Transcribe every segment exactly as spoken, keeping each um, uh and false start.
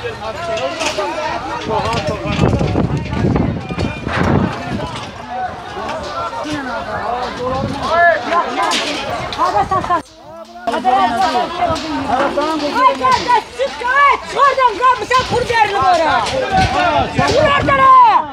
Hadi sat. Hadi hadi süt kayıt. Oradan kapısa kur derini bora. Buradan ha.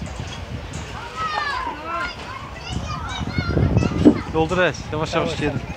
Doldur es. Yavaş yavaş yiyelim.